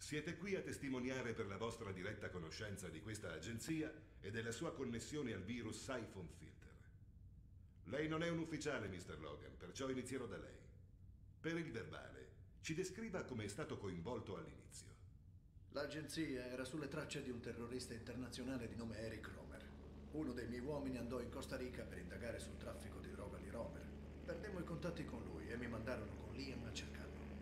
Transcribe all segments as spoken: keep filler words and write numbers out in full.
Siete qui a testimoniare per la vostra diretta conoscenza di questa agenzia e della sua connessione al virus Siphon Filter. Lei non è un ufficiale, mister Logan, perciò inizierò da lei. Per il verbale, ci descriva come è stato coinvolto all'inizio. L'agenzia era sulle tracce di un terrorista internazionale di nome Eric Romer. Uno dei miei uomini andò in Costa Rica per indagare sul traffico di droga di Romer. Perdemmo i contatti con lui e mi mandarono con Liam a cercarlo.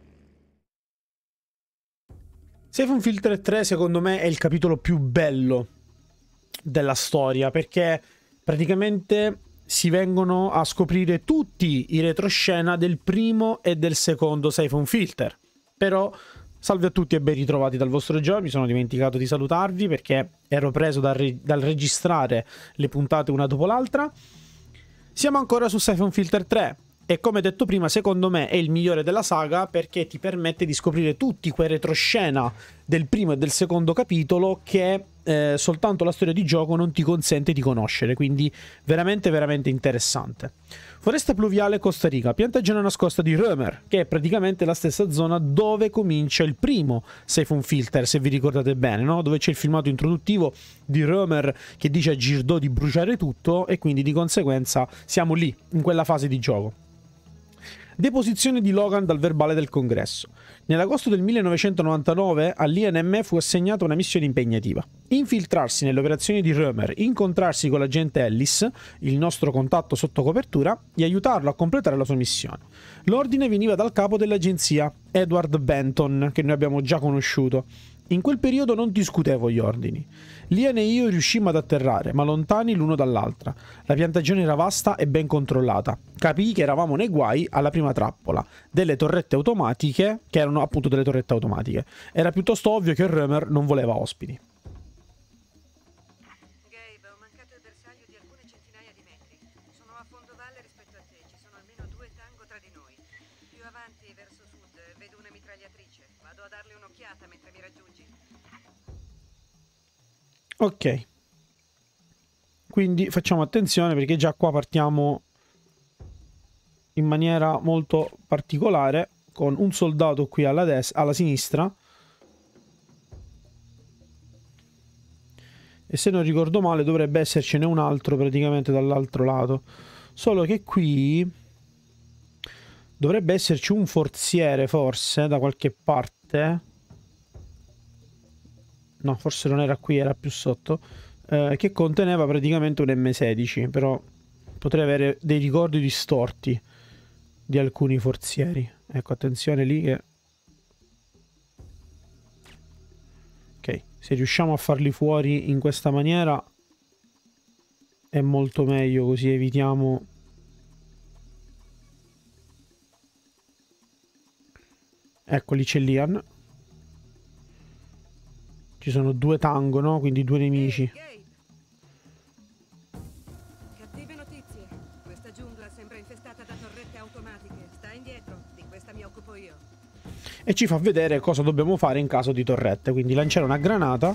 Siphon Filter tre secondo me è il capitolo più bello della storia, perché praticamente si vengono a scoprire tutti i retroscena del primo e del secondo Siphon Filter. Però salve a tutti e ben ritrovati dal vostro Gio. Mi sono dimenticato di salutarvi perché ero preso dal, re dal registrare le puntate una dopo l'altra. Siamo ancora su Siphon Filter tre e, come detto prima, secondo me è il migliore della saga perché ti permette di scoprire tutti quei retroscena del primo e del secondo capitolo che eh, soltanto la storia di gioco non ti consente di conoscere, quindi veramente veramente interessante. Foresta pluviale Costa Rica, piantagione nascosta di Romer, che è praticamente la stessa zona dove comincia il primo Siphon Filter, se vi ricordate bene, no? Dove c'è il filmato introduttivo di Romer che dice a Girdo di bruciare tutto e quindi di conseguenza siamo lì, in quella fase di gioco. Deposizione di Logan dal verbale del congresso. Nell'agosto del millenovecentonovantanove all'I N M fu assegnata una missione impegnativa: infiltrarsi nelle operazioni di Romer, incontrarsi con l'agente Ellis, il nostro contatto sotto copertura, e aiutarlo a completare la sua missione. L'ordine veniva dal capo dell'agenzia, Edward Benton, che noi abbiamo già conosciuto. In quel periodo non discutevo gli ordini. Lian e io riuscimmo ad atterrare, ma lontani l'uno dall'altra. La piantagione era vasta e ben controllata. Capii che eravamo nei guai alla prima trappola, delle torrette automatiche, che erano appunto delle torrette automatiche. Era piuttosto ovvio che Romer non voleva ospiti. Gabe, ho mancato il bersaglio di alcune centinaia di metri. Sono a fondovalle rispetto a te, ci sono almeno due tango tra di noi. Più avanti, verso sud, vedo una mitragliatrice. Vado a darle un'occhiata mentre mi raggiungi. Ok. Quindi facciamo attenzione perché già qua partiamo in maniera molto particolare con un soldato qui alla destra, alla sinistra. E se non ricordo male dovrebbe essercene un altro praticamente dall'altro lato. Solo che qui dovrebbe esserci un forziere forse da qualche parte. No, forse non era qui, era più sotto. Eh, che conteneva praticamente un M sedici. Però potrei avere dei ricordi distorti di alcuni forzieri. Ecco, attenzione lì che... Ok, se riusciamo a farli fuori in questa maniera è molto meglio, così evitiamo... Ecco, lì c'è Lian. Ci sono due tango, no? Quindi due nemici. Hey, cattive notizie. Questa giungla sembra infestata da torrette automatiche. Sta indietro, di questa mi occupo io. E ci fa vedere cosa dobbiamo fare in caso di torrette. Quindi lanciare una granata.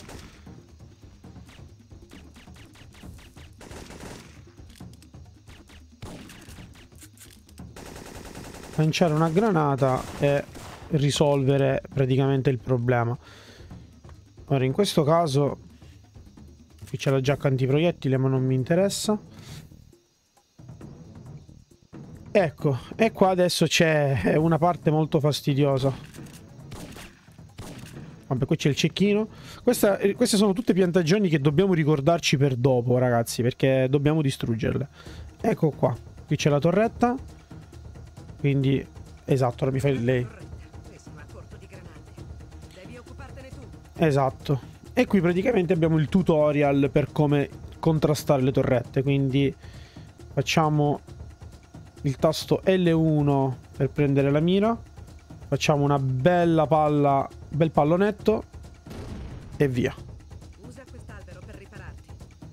Lanciare una granata e risolvere praticamente il problema. Ora, in questo caso qui c'è la giacca antiproiettile, ma non mi interessa. Ecco, e qua adesso c'è una parte molto fastidiosa. Vabbè, qui c'è il cecchino. Questa, queste sono tutte piantagioni che dobbiamo ricordarci per dopo, ragazzi, perché dobbiamo distruggerle. Ecco qua, qui c'è la torretta. Quindi, esatto, ora mi fai lei. Esatto. E qui praticamente abbiamo il tutorial per come contrastare le torrette. Quindi facciamo il tasto L uno per prendere la mira. Facciamo una bella palla, bel pallonetto e via. Usa quest'albero per ripararti.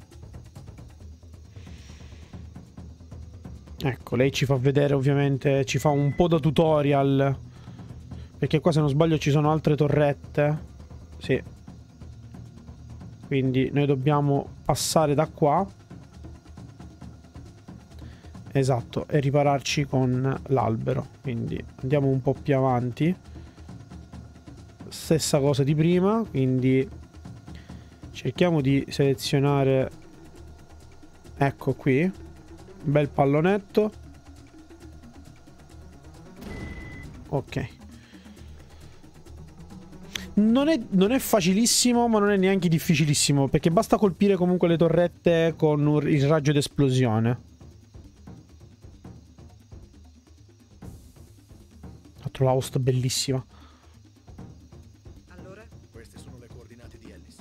Ecco, lei ci fa vedere, ovviamente, ci fa un po' da tutorial, perché qua, se non sbaglio, ci sono altre torrette. Sì. Quindi noi dobbiamo passare da qua. Esatto, e ripararci con l'albero. Quindi andiamo un po' più avanti. stessa cosa di prima, quindi cerchiamo di selezionare, ecco qui, un bel pallonetto. Ok. Non è, non è facilissimo, ma non è neanche difficilissimo, perché basta colpire comunque le torrette con il raggio d'esplosione. Ho trovato la host bellissima. Allora? Queste sono le coordinate di Ellis.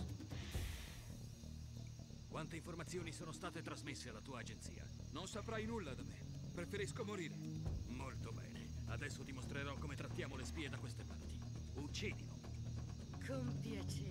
Quante informazioni sono state trasmesse alla tua agenzia? Non saprai nulla da me. Preferisco morire. Molto bene. Adesso dimostrerò come trattiamo le spie da queste parti. Uccidilo. Con piacere.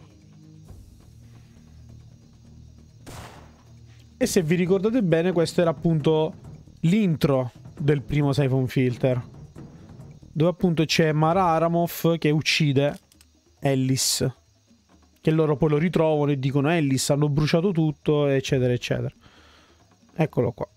E se vi ricordate bene, questo era appunto l'intro del primo Siphon Filter, dove appunto c'è Mara Aramov che uccide Ellis, che loro poi lo ritrovano e dicono Ellis, hanno bruciato tutto, eccetera eccetera. Eccolo qua.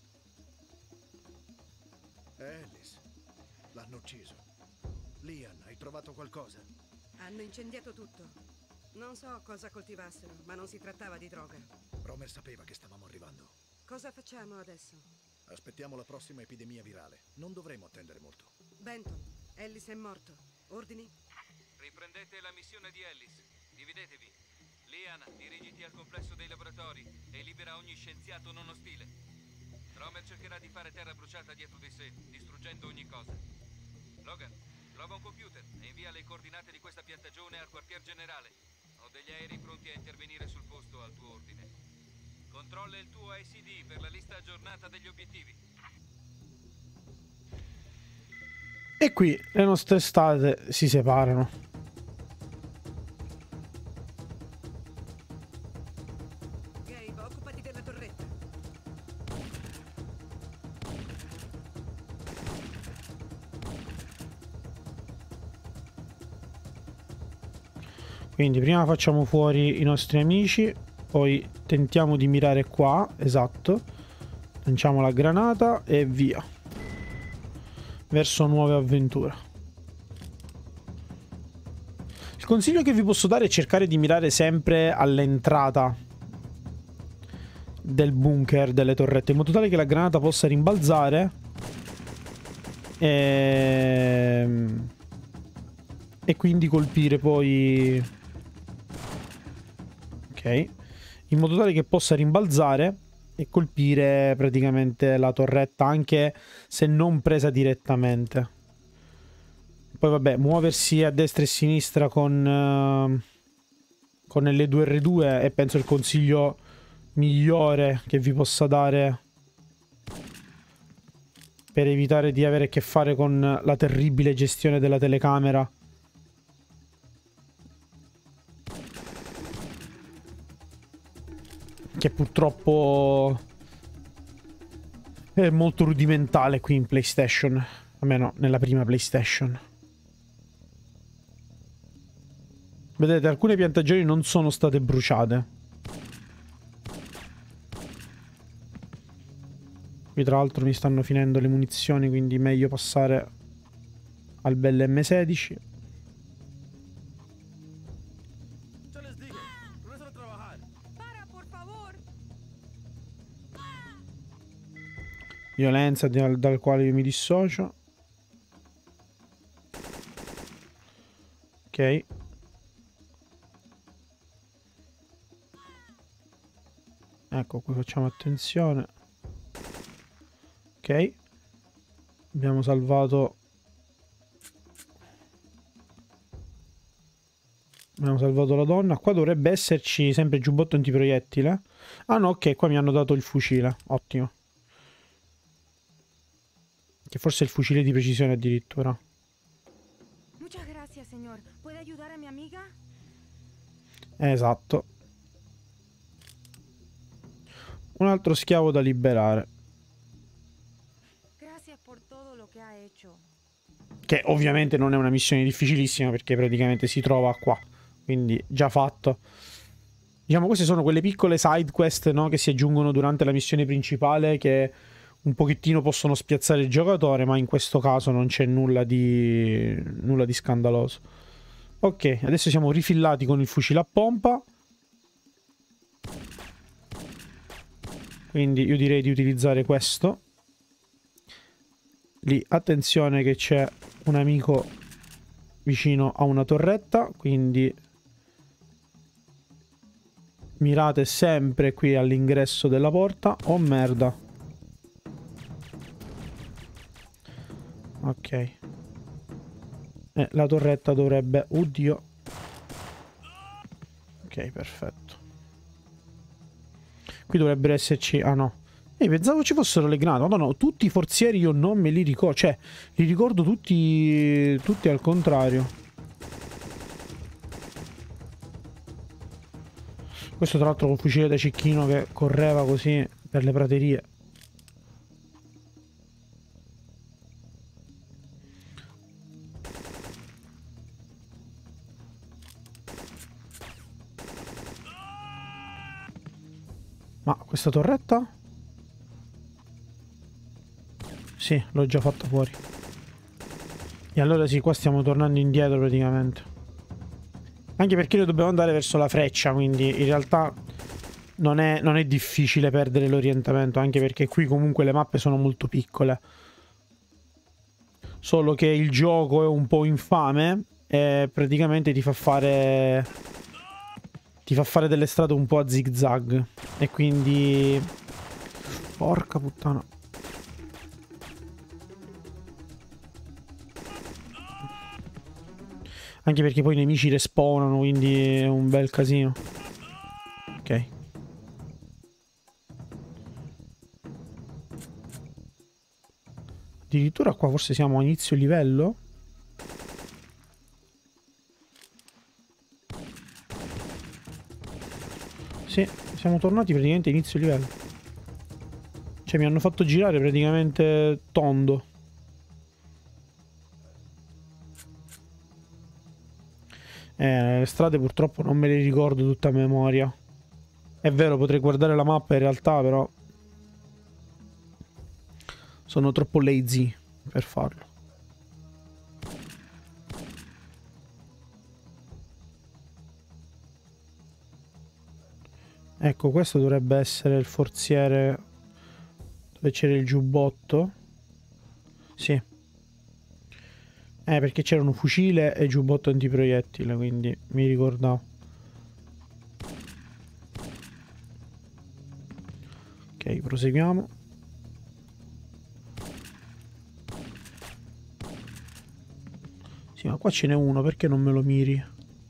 Ellis. L'hanno ucciso. Lian, hai trovato qualcosa? Hanno incendiato tutto. Non so cosa coltivassero, ma non si trattava di droga. Romer sapeva che stavamo arrivando. Cosa facciamo adesso? Aspettiamo la prossima epidemia virale. Non dovremo attendere molto. Benton, Ellis è morto. Ordini? Riprendete la missione di Ellis. Dividetevi. Lian, dirigiti al complesso dei laboratori e libera ogni scienziato non ostile. Romer cercherà di fare terra bruciata dietro di sé, distruggendo ogni cosa. Logan, trova un computer e invia le coordinate di questa piantagione al quartier generale. Ho degli aerei pronti a intervenire sul posto al tuo ordine. Controlla il tuo I C D per la lista aggiornata degli obiettivi. E qui le nostre strade si separano. Gabe, occupati della torretta. Quindi prima facciamo fuori i nostri amici, poi tentiamo di mirare qua, esatto. Lanciamo la granata e via. Verso nuove avventure. Il consiglio che vi posso dare è cercare di mirare sempre all'entrata del bunker delle torrette, in modo tale che la granata possa rimbalzare e, e quindi colpire poi, ok, in modo tale che possa rimbalzare e colpire praticamente la torretta, anche se non presa direttamente. Poi vabbè, muoversi a destra e a sinistra con uh, con L due R due è penso il consiglio migliore che vi possa dare per evitare di avere a che fare con la terribile gestione della telecamera. Che purtroppo è molto rudimentale qui in PlayStation. Almeno nella prima PlayStation. Vedete, alcune piantagioni non sono state bruciate. Qui tra l'altro mi stanno finendo le munizioni, quindi meglio passare al bel M sedici. Violenza dal, dal quale io mi dissocio. Ok. Ecco, qui facciamo attenzione. Ok. Abbiamo salvato. Abbiamo salvato la donna. Qua dovrebbe esserci sempre il giubbotto antiproiettile. Ah no, ok, qua mi hanno dato il fucile. Ottimo. Che forse è il fucile di precisione addirittura. Muchas gracias, señor. ¿Puede ayudar a mi amiga? Esatto. Un altro schiavo da liberare. Gracias por todo lo que ha hecho. Che ovviamente non è una missione difficilissima perché praticamente si trova qua. Quindi già fatto. Diciamo queste sono quelle piccole side quest, no, che si aggiungono durante la missione principale, che un pochettino possono spiazzare il giocatore, ma in questo caso non c'è nulla di nulla di scandaloso. Ok, adesso siamo rifillati con il fucile a pompa. Quindi io direi di utilizzare questo. Lì, attenzione che c'è un amico vicino a una torretta, quindi mirate sempre qui all'ingresso della porta. Oh merda. Ok. Eh, la torretta dovrebbe... Oddio. Ok, perfetto. Qui dovrebbero esserci... Ah no. E pensavo ci fossero le granate. No, no, tutti i forzieri io non me li ricordo. Cioè, li ricordo tutti... Tutti al contrario. Questo tra l'altro con fucile da cecchino che correva così per le praterie. Ma questa torretta? Sì, l'ho già fatta fuori. E allora sì, qua stiamo tornando indietro praticamente. Anche perché noi dobbiamo andare verso la freccia, quindi in realtà non è, non è difficile perdere l'orientamento, anche perché qui comunque le mappe sono molto piccole. Solo che il gioco è un po' infame e praticamente ti fa fare... Ti fa fare delle strade un po' a zigzag. E quindi... Porca puttana. Anche perché poi i nemici respawnano, quindi è un bel casino. Ok. Addirittura qua forse siamo a inizio livello. Sì, siamo tornati praticamente a inizio livello. Cioè mi hanno fatto girare praticamente tondo. Eh, le strade purtroppo non me le ricordo tutte a memoria. È vero, potrei guardare la mappa in realtà, però sono troppo lazy per farlo. Ecco, questo dovrebbe essere il forziere dove c'era il giubbotto. Sì. Eh, perché c'erano fucile e giubbotto antiproiettile, quindi mi ricordavo. Ok, proseguiamo. Sì, ma qua ce n'è uno, perché non me lo miri?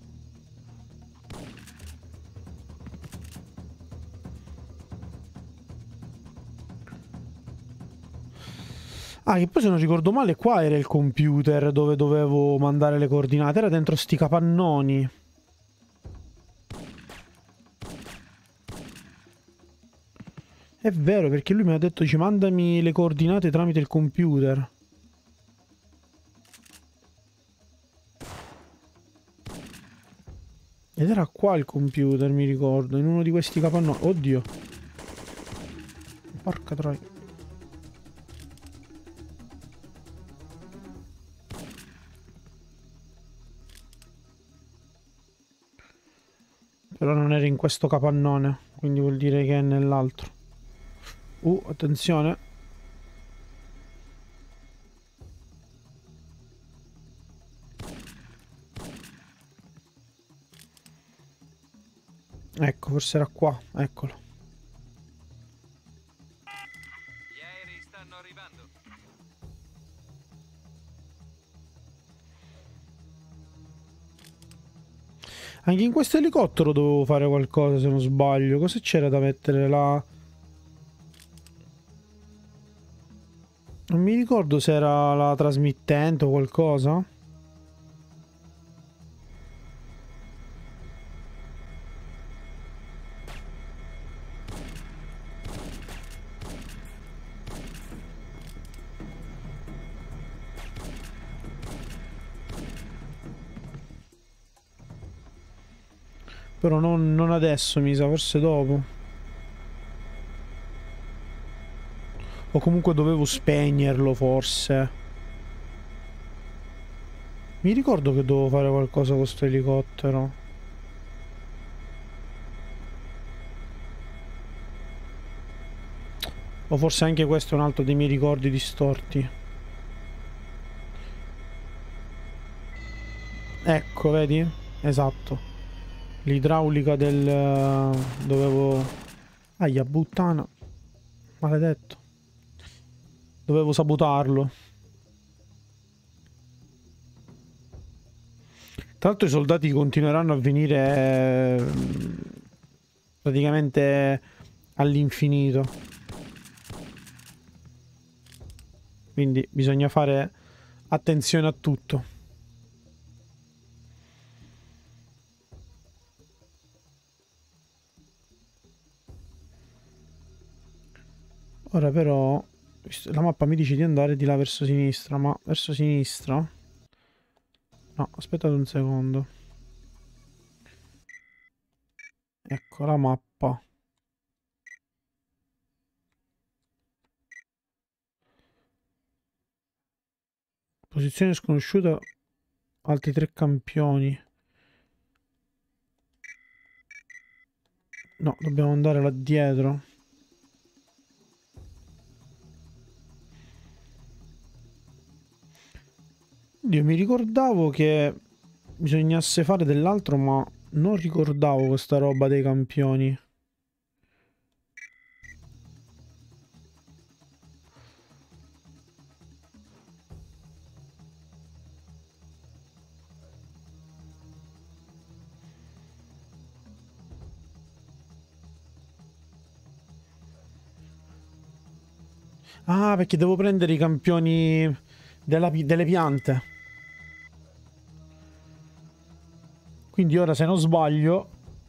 Ah, che poi se non ricordo male qua era il computer dove dovevo mandare le coordinate. Era dentro sti capannoni. È vero, perché lui mi ha detto ci mandami le coordinate tramite il computer. Ed era qua il computer, mi ricordo, in uno di questi capannoni. Oddio. Porca troia. Però non era in questo capannone, quindi vuol dire che è nell'altro. Uh, attenzione. Ecco, forse era qua, eccolo. Gli aerei stanno arrivando. Anche in questo elicottero dovevo fare qualcosa, se non sbaglio. Cosa c'era da mettere là? Non mi ricordo se era la trasmittente o qualcosa. Però non, non adesso, mi sa, forse dopo. O comunque dovevo spegnerlo, forse. Mi ricordo che dovevo fare qualcosa con questo elicottero. O forse anche questo è un altro dei miei ricordi distorti. Ecco, vedi? Esatto. L'idraulica del... dovevo... Aia, puttana. Maledetto. Dovevo sabotarlo. Tra l'altro i soldati continueranno a venire eh, praticamente all'infinito. Quindi bisogna fare attenzione a tutto. Ora però la mappa mi dice di andare di là verso sinistra, ma verso sinistra? No, aspettate un secondo. Ecco la mappa. Posizione sconosciuta, altri tre campioni. No, dobbiamo andare là dietro. Io mi ricordavo che bisognasse fare dell'altro, ma non ricordavo questa roba dei campioni. Ah, perché devo prendere i campioni della pi- delle piante. Quindi ora, se non sbaglio,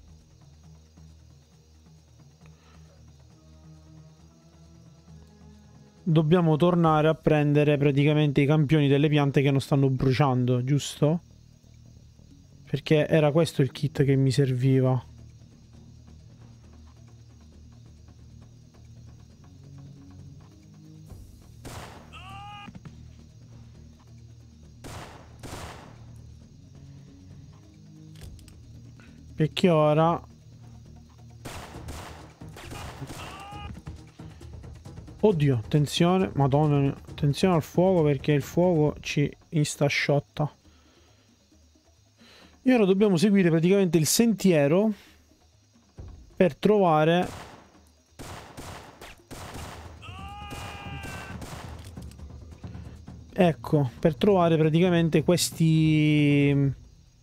dobbiamo tornare a prendere praticamente i campioni delle piante che non stanno bruciando, giusto? Perché era questo il kit che mi serviva. Perché ora... Oddio, attenzione, madonna, attenzione al fuoco perché il fuoco ci insta-shotta. E ora dobbiamo seguire praticamente il sentiero per trovare... Ecco, per trovare praticamente questi...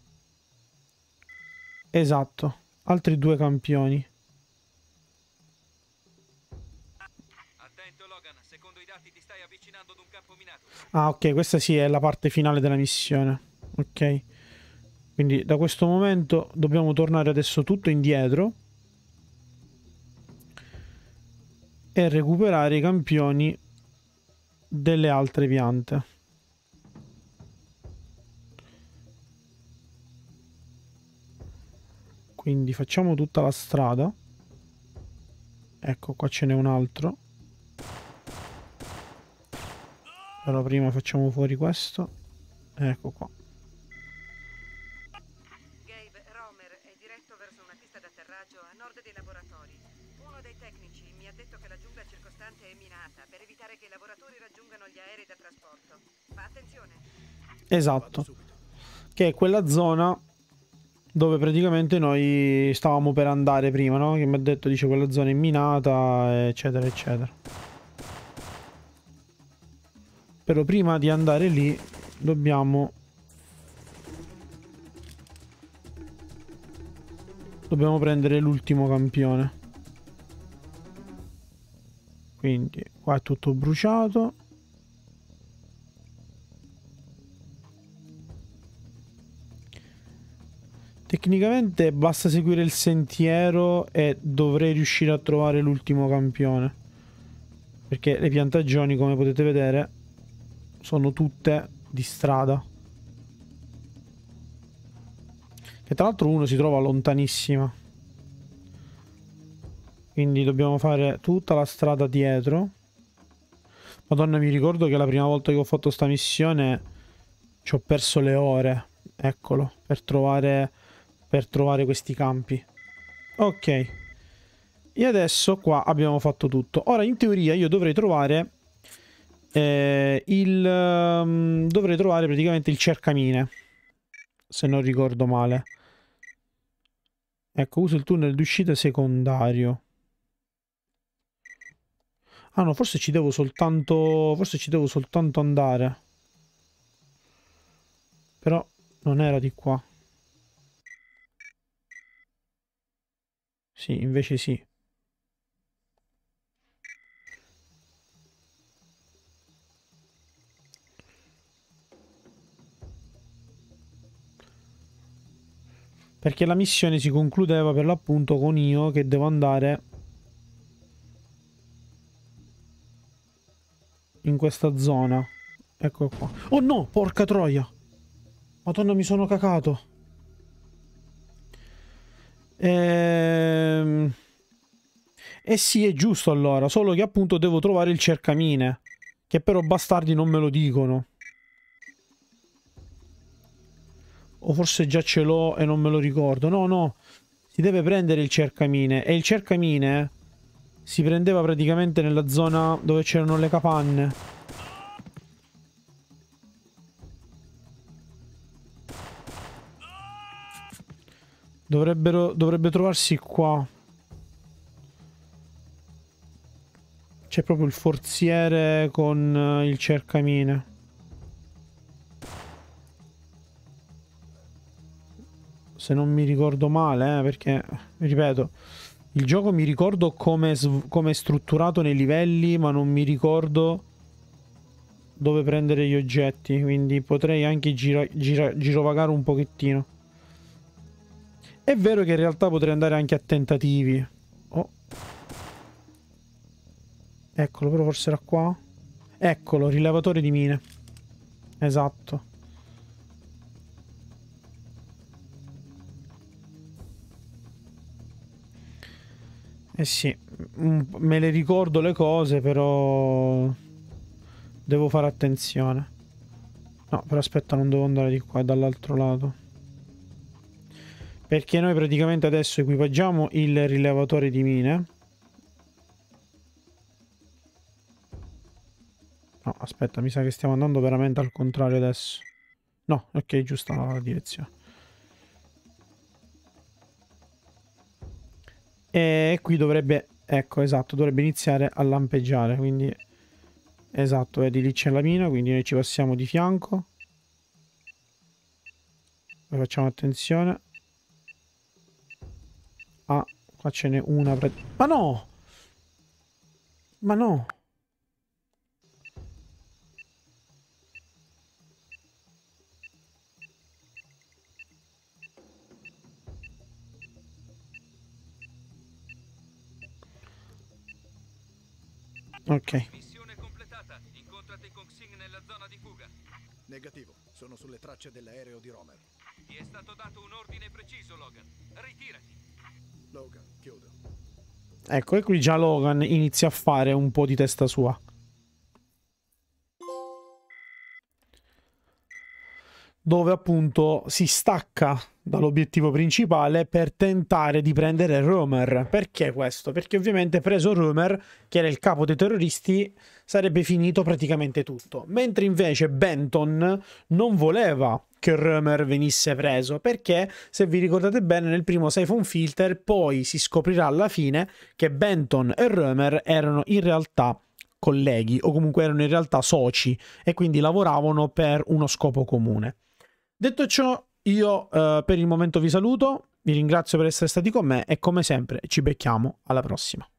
Esatto, altri due campioni. Attento Logan, secondo i dati ti stai avvicinando ad un campo minato. Ah, ok, questa sì è la parte finale della missione. Ok. Quindi da questo momento dobbiamo tornare adesso tutto indietro e recuperare i campioni delle altre piante. Quindi facciamo tutta la strada. Ecco, qua ce n'è un altro. Però prima facciamo fuori questo. Ecco qua. Gabe, Romer è diretto verso una pista d'atterraggio a nord dei laboratori. Uno dei tecnici mi ha detto che la giungla circostante è minata per evitare che i lavoratori raggiungano gli aerei da trasporto. Fa attenzione. Esatto. Che è quella zona dove praticamente noi stavamo per andare prima, no? Che mi ha detto, dice, quella zona è minata, eccetera, eccetera. Però prima di andare lì dobbiamo... Dobbiamo prendere l'ultimo campione. Quindi qua è tutto bruciato. Tecnicamente basta seguire il sentiero e dovrei riuscire a trovare l'ultimo campione. Perché le piantagioni, come potete vedere, sono tutte di strada. Che tra l'altro uno si trova lontanissima. Quindi dobbiamo fare tutta la strada dietro. Madonna, mi ricordo che la prima volta che ho fatto sta missione Ci ho perso le ore, eccolo, per trovare, per trovare questi campi. Ok. E adesso qua abbiamo fatto tutto. Ora, in teoria, io dovrei trovare... Eh, il... Um, dovrei trovare praticamente il cercamine. Se non ricordo male. Ecco, uso il tunnel d'uscita secondario. Ah no, forse ci devo soltanto... Forse ci devo soltanto andare. Però non era di qua. Sì, invece sì. Perché la missione si concludeva per l'appunto con io che devo andare in questa zona. Ecco qua. Oh no, porca troia. Madonna, mi sono cacato. Ehm... Eh sì, è giusto allora. Solo che appunto devo trovare il cercamine. Che però bastardi non me lo dicono. O forse già ce l'ho e non me lo ricordo. No, no. Si deve prendere il cercamine. E il cercamine si prendeva praticamente nella zona dove c'erano le capanne. Dovrebbero, dovrebbe trovarsi qua. C'è proprio il forziere con il cercamine. Se non mi ricordo male, eh, perché, ripeto, il gioco mi ricordo come è strutturato nei livelli, ma non mi ricordo dove prendere gli oggetti, quindi potrei anche gira, gira, girovagare un pochettino. È vero che in realtà potrei andare anche a tentativi. Oh. Eccolo, però forse era qua. Eccolo, rilevatore di mine. Esatto. Eh sì, me le ricordo le cose, però devo fare attenzione. No, però aspetta, non devo andare di qua, è dall'altro lato. Perché noi praticamente adesso equipaggiamo il rilevatore di mine. No, aspetta, mi sa che stiamo andando veramente al contrario adesso. No, ok, giusta la direzione. E qui dovrebbe, ecco, esatto, dovrebbe iniziare a lampeggiare, quindi, esatto, vedi, lì c'è la mina, quindi noi ci passiamo di fianco. Poi facciamo attenzione. Ah, qua ce n'è una. Ma no! Ma no! Ok. Missione completata. Incontrate Kong Sing nella zona di fuga. Negativo. Sono sulle tracce dell'aereo di Romer. Ti è stato dato un ordine preciso, Logan. Ritirati. Logan, chiudo. Ecco, e qui già Logan inizia a fare un po' di testa sua. Dove appunto si stacca dall'obiettivo principale per tentare di prendere Romer. Perché questo? Perché ovviamente preso Romer, che era il capo dei terroristi, sarebbe finito praticamente tutto. Mentre invece Benton non voleva che Romer venisse preso, perché se vi ricordate bene nel primo Siphon Filter poi si scoprirà alla fine che Benton e Romer erano in realtà colleghi o comunque erano in realtà soci e quindi lavoravano per uno scopo comune. Detto ciò, io eh, per il momento vi saluto, vi ringrazio per essere stati con me e come sempre ci becchiamo alla prossima.